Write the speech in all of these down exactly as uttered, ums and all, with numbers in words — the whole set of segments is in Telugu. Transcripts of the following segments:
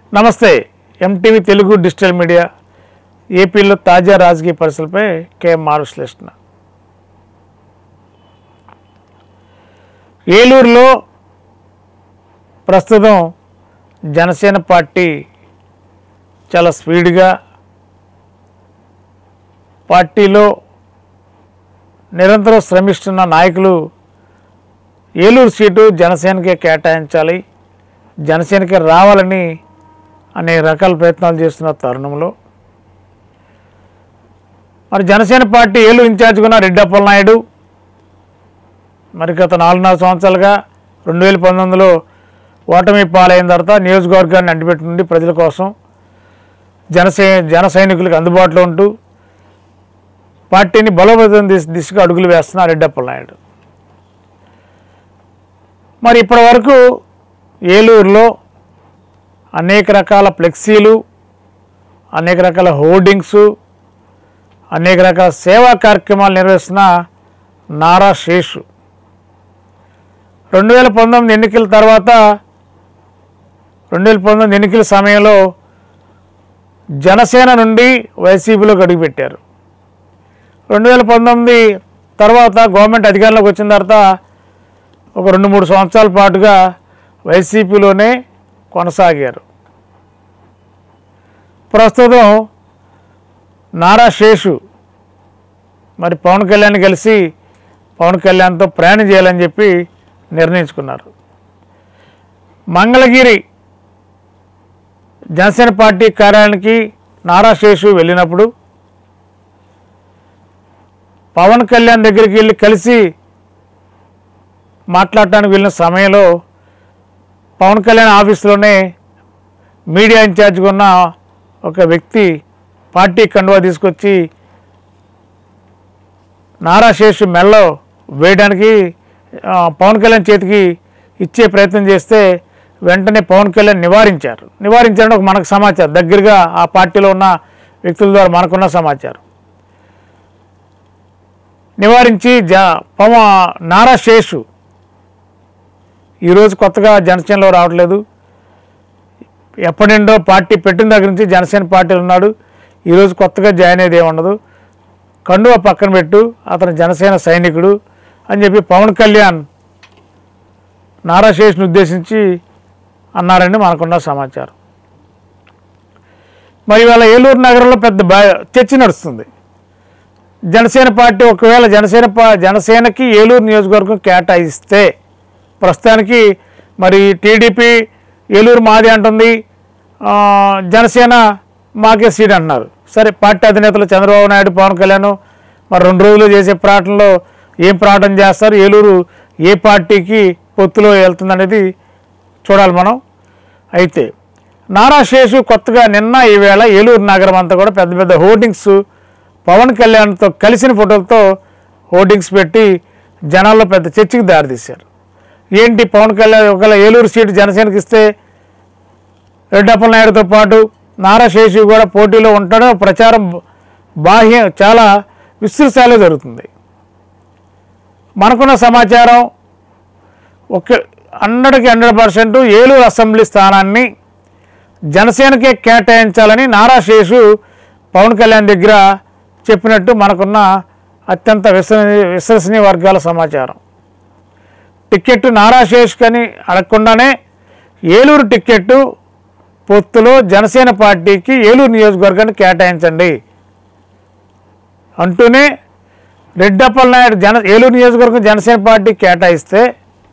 నమస్తే ఎంటీవీ తెలుగు డిజిటల్ మీడియా ఏపీలో తాజా రాజకీయ పరిస్థితులపై కేఎంఆర్ విశ్లేషణ. ఏలూరులో ప్రస్తుతం జనసేన పార్టీ చాలా స్పీడ్గా పార్టీలో నిరంతరం శ్రమిస్తున్న నాయకులు ఏలూరు సీటు జనసేనకే కేటాయించాలి, జనసేనకే రావాలని అనేక రకాల ప్రయత్నాలు చేస్తున్న తరుణంలో మరి జనసేన పార్టీ ఏలూరు ఇన్ఛార్జ్గా ఉన్న రెడ్డి అప్పలనాయుడు మరి గత నాలుగున్నర సంవత్సరాలుగా రెండు వేల పంతొమ్మిదిలో ఓటమి పాలైన తర్వాత నియోజకవర్గాన్ని అంటిపెట్టింది ప్రజల కోసం జనసే జన సైనికులకు అందుబాటులో ఉంటూ పార్టీని బలోపేతం దిశ దిశగా అడుగులు వేస్తున్న రెడ్డి అప్పలనాయుడు మరి ఇప్పటి వరకు ఏలూరులో అనేక రకాల ఫ్లెక్సీలు, అనేక రకాల హోర్డింగ్సు, అనేక రకాల సేవా కార్యక్రమాలు నిర్వహిస్తున్న నారా శేషు రెండు వేల పంతొమ్మిది ఎన్నికల తర్వాత రెండు వేల పంతొమ్మిది ఎన్నికల సమయంలో జనసేన నుండి వైసీపీలోకి అడుగుపెట్టారు. రెండు వేల పంతొమ్మిది తర్వాత గవర్నమెంట్ అధికారంలోకి వచ్చిన తర్వాత ఒక రెండు మూడు సంవత్సరాల పాటుగా వైసీపీలోనే కొనసాగారు. ప్రస్తుతం నారా శేషు మరి పవన్ కళ్యాణ్ కలిసి పవన్ కళ్యాణ్తో ప్రయాణం చేయాలని చెప్పి నిర్ణయించుకున్నారు. మంగళగిరి జనసేన పార్టీ కార్యాలయానికి నారా శేషు వెళ్ళినప్పుడు పవన్ కళ్యాణ్ దగ్గరికి వెళ్ళి కలిసి మాట్లాడటానికి వెళ్ళిన సమయంలో పవన్ కళ్యాణ్ ఆఫీసులోనే మీడియా ఇన్ఛార్జ్గా ఉన్న ఒక వ్యక్తి పార్టీ కండువా తీసుకొచ్చి నారా శేషు మెల్లో వేయడానికి పవన్ కళ్యాణ్ చేతికి ఇచ్చే ప్రయత్నం చేస్తే వెంటనే పవన్ కళ్యాణ్ నివారించారు. నివారించారంటే ఒక మనకు సమాచారం, దగ్గరగా ఆ పార్టీలో ఉన్న వ్యక్తుల ద్వారా మనకున్న సమాచారం. నివారించి జ పవ నారా శేషు ఈరోజు కొత్తగా జనసేనలో రావట్లేదు. ఎప్పటిండో పార్టీ పెట్టిన దగ్గర నుంచి జనసేన పార్టీలో ఉన్నాడు. ఈరోజు కొత్తగా జాయిన్ అయ్యేది ఏముండదు, కండువా పక్కన పెట్టు, అతను జనసేన సైనికుడు అని చెప్పి పవన్ కళ్యాణ్ నారా శేషుని ఉద్దేశించి అన్నారని మనకున్న సమాచారం. మరి ఇవాళ ఏలూరు నగరంలో పెద్ద బా చర్చ నడుస్తుంది. జనసేన పార్టీ ఒకవేళ జనసేన పా జనసేనకి ఏలూరు నియోజకవర్గం కేటాయిస్తే ప్రస్తుతానికి మరి టీడీపీ ఏలూరు మాది అంటుంది, జనసేన మాకే సీట్ అంటున్నారు. సరే, పార్టీ అధినేతలు చంద్రబాబు నాయుడు, పవన్ కళ్యాణ్ మరి రెండు రోజులు చేసే ప్రకటనలో ఏం ప్రకటన చేస్తారు, ఏలూరు ఏ పార్టీకి పొత్తులో వెళ్తుందనేది చూడాలి మనం. అయితే నారా శేషు కొత్తగా నిన్న ఈవేళ ఏలూరు నగరం అంతా కూడా పెద్ద పెద్ద హోర్డింగ్స్, పవన్ కళ్యాణ్తో కలిసిన ఫోటోలతో హోర్డింగ్స్ పెట్టి జనాల్లో పెద్ద చర్చకు దారితీశారు. ఏంటి పవన్ కళ్యాణ్ ఒకవేళ ఏలూరు సీటు జనసేనకి ఇస్తే రెడ్డి అప్పలనాయుడుతో పాటు నారా శేషు కూడా పోటీలో ఉంటాడో ప్రచారం బాహ్యం చాలా విస్తృత స్థాయిలో జరుగుతుంది. మనకున్న సమాచారం ఒక హండ్రెడ్కి హండ్రెడ్ పర్సెంట్ ఏలూరు అసెంబ్లీ స్థానాన్ని జనసేనకే కేటాయించాలని నారా శేషు పవన్ కళ్యాణ్ దగ్గర చెప్పినట్టు మనకున్న అత్యంత విశ్వసనీయ విశ్వసనీయ వర్గాల సమాచారం. టిక్కెట్టు నారా శేషుకని అడగకుండానే ఏలూరు టిక్కెట్టు పొత్తులో జనసేన పార్టీకి ఏలూరు నియోజకవర్గాన్ని కేటాయించండి అంటూనే రెడ్డి అప్పలనాయుడు జన ఏలూరు నియోజకవర్గం జనసేన పార్టీ కేటాయిస్తే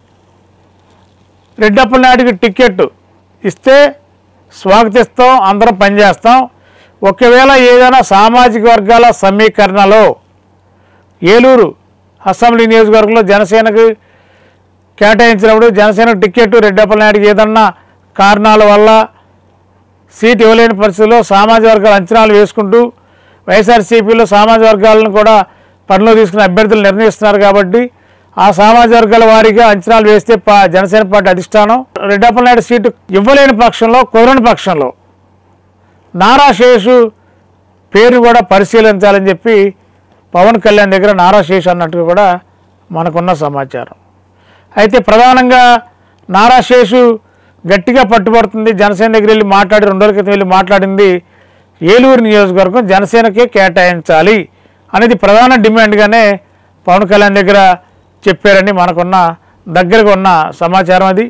రెడ్డి అప్పలనాయుడికి టిక్కెట్టు ఇస్తే స్వాగతిస్తాం, అందరం పనిచేస్తాం. ఒకవేళ ఏదైనా సామాజిక వర్గాల సమీకరణలో ఏలూరు అసెంబ్లీ నియోజకవర్గంలో జనసేనకు కేటాయించినప్పుడు జనసేన టిక్కెట్ రెడ్డి అప్పలనాయుడికి ఏదన్నా కారణాల వల్ల సీట్ ఇవ్వలేని పరిస్థితుల్లో సామాజిక వర్గాల అంచనాలు వేసుకుంటూ వైఎస్ఆర్సీపీలో సామాజిక వర్గాలను కూడా పనిలో తీసుకున్న అభ్యర్థులు నిర్ణయిస్తున్నారు. కాబట్టి ఆ సామాజిక వర్గాల వారీగా అంచనాలు వేస్తే పా జనసేన పార్టీ అధిష్టానం రెడ్డి అప్పలనాయుడు సీటు ఇవ్వలేని పక్షంలో, కుదరని పక్షంలో నారా శేషు పేరు కూడా పరిశీలించాలని చెప్పి పవన్ కళ్యాణ్ దగ్గర నారా శేషు అన్నట్టుగా కూడా మనకున్న సమాచారం. అయితే ప్రధానంగా నారా శేషు గట్టిగా పట్టుబడుతుంది. జనసేన దగ్గర వెళ్ళి మాట్లాడి రెండు రోజుల క్రితం వెళ్ళి మాట్లాడింది ఏలూరు నియోజకవర్గం జనసేనకే కేటాయించాలి అనేది ప్రధాన డిమాండ్గానే పవన్ కళ్యాణ్ దగ్గర చెప్పారని మనకున్న దగ్గరగా ఉన్న సమాచారం. అది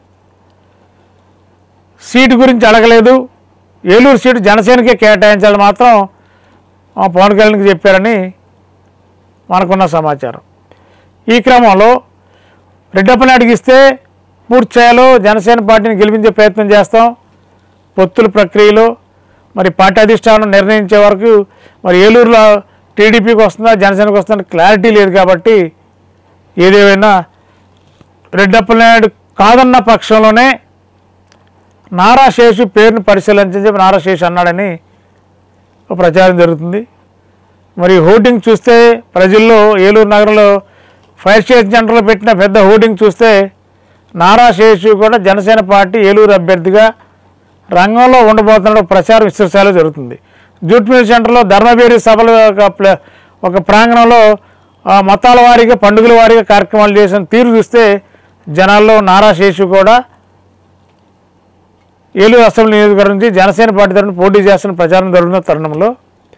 సీటు గురించి అడగలేదు, ఏలూరు సీటు జనసేనకే కేటాయించాలని మాత్రం పవన్ కళ్యాణ్కి చెప్పారని మనకున్న సమాచారం. ఈ క్రమంలో రెడ్డప్పనాయుడికి ఇస్తే పూర్తి స్థాయిలో జనసేన పార్టీని గెలిపించే ప్రయత్నం చేస్తాం. పొత్తుల ప్రక్రియలో మరి పార్టీ అధిష్టానం నిర్ణయించే వరకు మరి ఏలూరులో టీడీపీకి వస్తుందా జనసేనకు వస్తుందా క్లారిటీ లేదు. కాబట్టి ఏదేమైనా రెడ్డప్పనాయుడు కాదన్న పక్షంలోనే నారా శేషు పేరును పరిశీలించని చెప్పి నారా శేషు అన్నాడని ప్రచారం జరుగుతుంది. మరి హోర్డింగ్ చూస్తే ప్రజల్లో ఏలూరు నగరంలో ఫైర్ స్టేషన్ సెంటర్లో పెట్టిన పెద్ద హోర్డింగ్ చూస్తే నారా శేషు కూడా జనసేన పార్టీ ఏలూరు అభ్యర్థిగా రంగంలో ఉండబోతున్న ప్రచారం విస్తృతస్థాయిలో జరుగుతుంది. జూట్ మిల్ సెంటర్లో ధర్మబేరి సభలు ఒక ప్రాంగణంలో మతాల వారీగా పండుగల వారీగా కార్యక్రమాలు చేసిన తీరు చూస్తే జనాల్లో నారా శేషు కూడా ఏలూరు అసెంబ్లీ నియోజకవర్గం నుంచి జనసేన పార్టీ తరఫున పోటీ చేస్తున్న ప్రచారం జరుగుతున్న తరుణంలో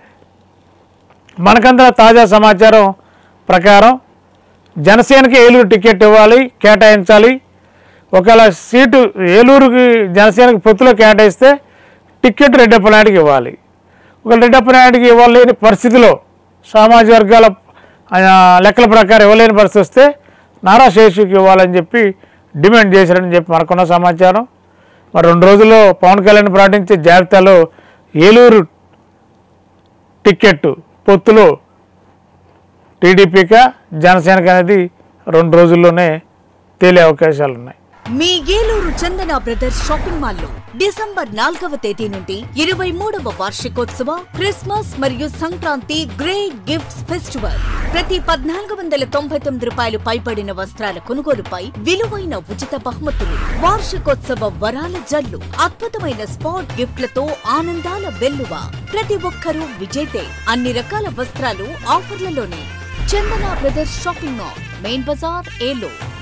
మనకంతా తాజా సమాచారం ప్రకారం జనసేనకి ఏలూరు టికెట్ ఇవ్వాలి, కేటాయించాలి. ఒకవేళ సీటు ఏలూరుకి జనసేనకి పొత్తులో కేటాయిస్తే టికెట్ రెడ్డప్పనాయుడికి ఇవ్వాలి. ఒక రెడ్డప్పనాయుడికి ఇవ్వలేని పరిస్థితిలో సామాజిక వర్గాల లెక్కల ప్రకారం ఇవ్వలేని పరిస్థితి వస్తే నారా శేషుకి ఇవ్వాలని చెప్పి డిమాండ్ చేశారని చెప్పి మనకున్న సమాచారం. మరి రెండు రోజుల్లో పవన్ కళ్యాణ్ ప్రకటించే జాబితాలో ఏలూరు టికెట్ పొత్తులో టీడీపీకా జనసేనకి అనేది రెండు రోజుల్లోనే తేలే అవకాశాలు ఉన్నాయి. మీ Eluru Chandana brothers shopping mall లో డిసెంబర్ నాలుగవ తేదీ నుండి ఇరవై మూడవ వార్షికోత్సవ క్రిస్మస్ మరియు సంక్రాంతి గ్రేట్ గిఫ్ట్స్ ఫెస్టివల్. ప్రతి పద్నాలుగు వందల తొంభై తొమ్మిది రూపాయలు పైబడిన వస్త్రాల కొనుగోలుపై విలువైన ఉచిత బహుమతులు, వార్షికోత్సవ వరాల జల్లు, అద్భుతమైన స్పాట్ గిఫ్ట్లతో ఆనందాల వెల్లువ. ప్రతి ఒక్కరూ విజేతే. అన్ని రకాల వస్త్రాలు ఆఫర్లలోనే. Chandana brothers shopping mall, main బజార్, ఏలూరు.